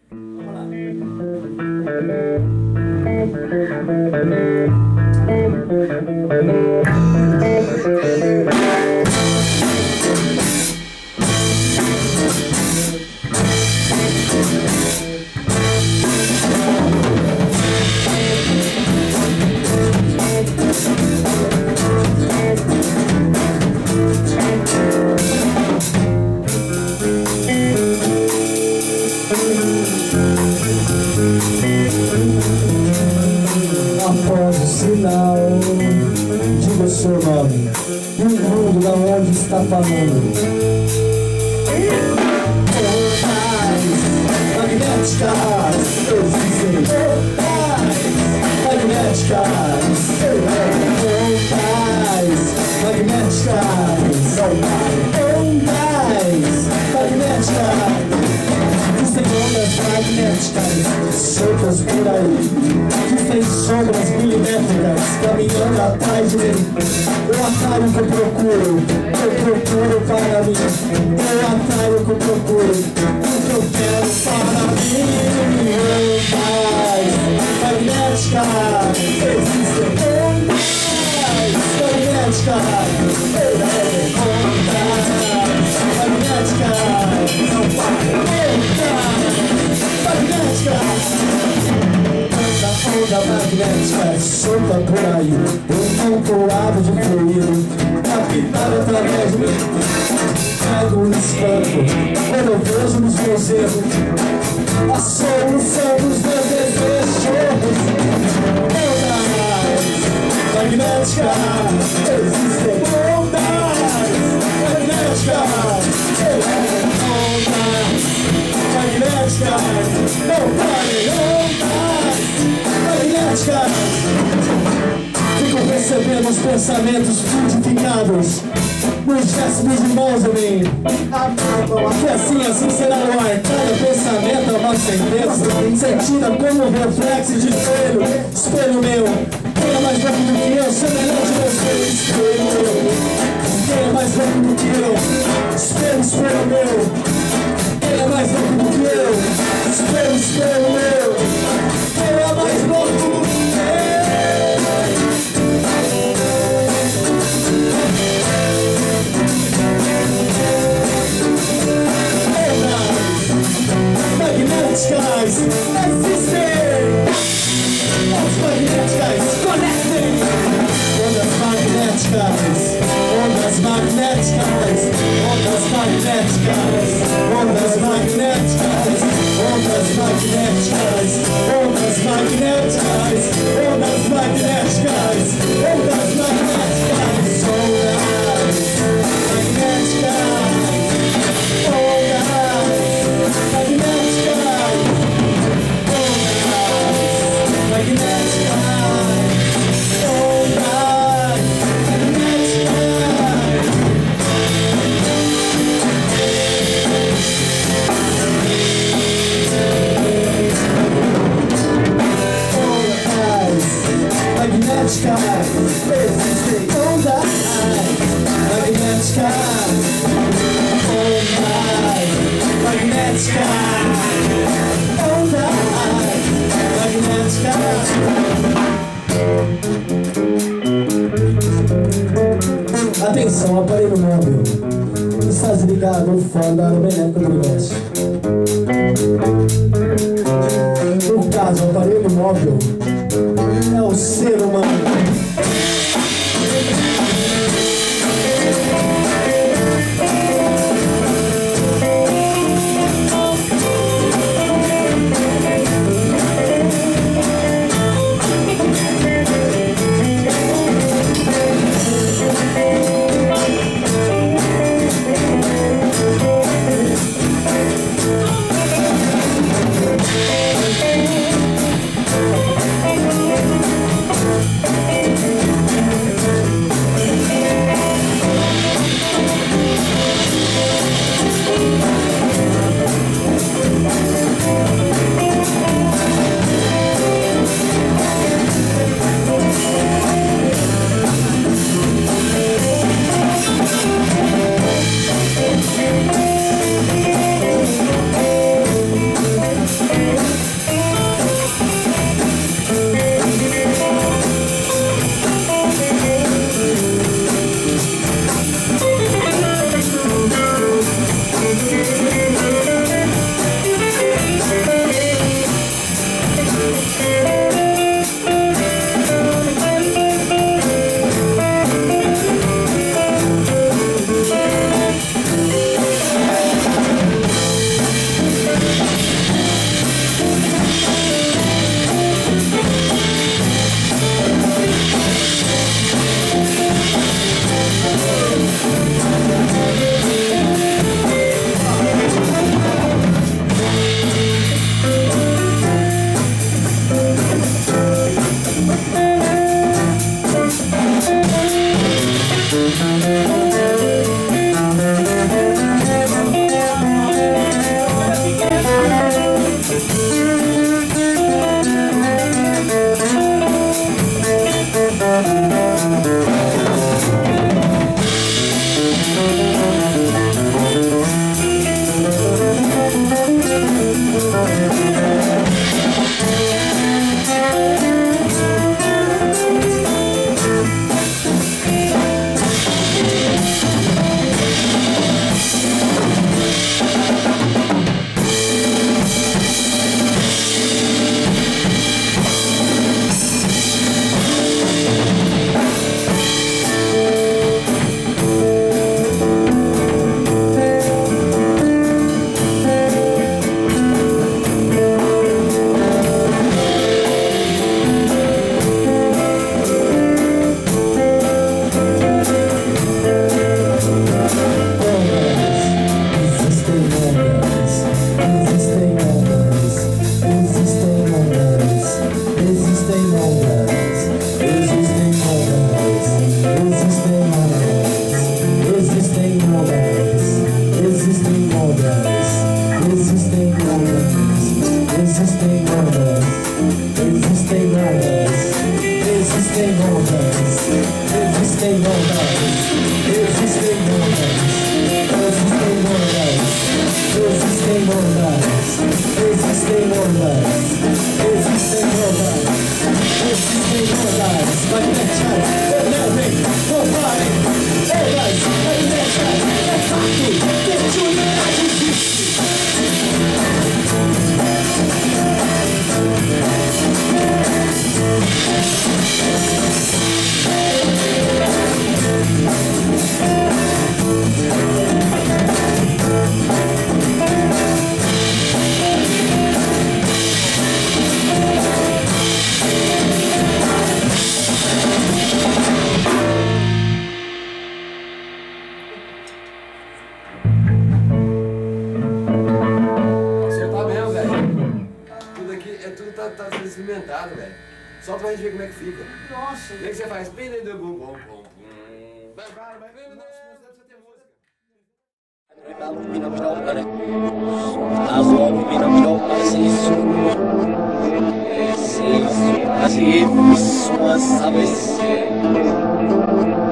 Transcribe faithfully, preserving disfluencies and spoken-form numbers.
Após o sinal, diga o seu nome e o mundo da onde está falando. Magnéticas existem, magnéticas, ondas magnéticas, ondas magnéticas. Existem ondas magnéticas soltas por aí. Existem sombras milimétricas caminhando atrás de mim. O atalho que eu procuro, eu procuro para mim. O atalho que eu procuro, o que eu quero para mim. Ondas magnéticas existem. Ondas magnéticas, ondas magnéticas, onda magnética solta por aí, um pontuado de fluido captado através de mim. Pego um espanto quando eu vejo nos meus erros a solução dos meus desejos. Ondas magnéticas existem, ondas magnéticas, ondas magnéticas, não parem, ondas magnéticas. Fico percebendo os pensamentos frutificados nos gestos dos irmãos em mim. Que assim, assim será no ar. Cada pensamento é uma sentença, sentida como um reflexo de espelho. Espelho meu, quem é mais louco do que eu? Semelhante ao espelho, espelho meu. Quem é mais louco do que eu? Espelho, espelho meu. Quem é mais louco do que eu? Espelho, espelho meu. Quem é mais louco do que eu? Magnéticas existem. Ondas magnéticas conectem. Ondas magnéticas, ondas magnéticas, ondas magnéticas, ondas magnéticas, ondas magnéticas, ondas magnéticas, ondas magnéticas, ondas magnéticas, ondas magnéticas. Existem ondas magnéticas, ondas magnéticas, ondas magnéticas. Atenção, aparelho móvel está desligado no fone da Beneco do Universo. No caso, o aparelho móvel é o ser humano. Experimentado, velho. Solta pra gente ver como é que fica. Nossa. Como é que você faz? Bem dentro do bum, bum, bum, bum. Vai, vai, vai, vai, precisa ter música. Así, así, así,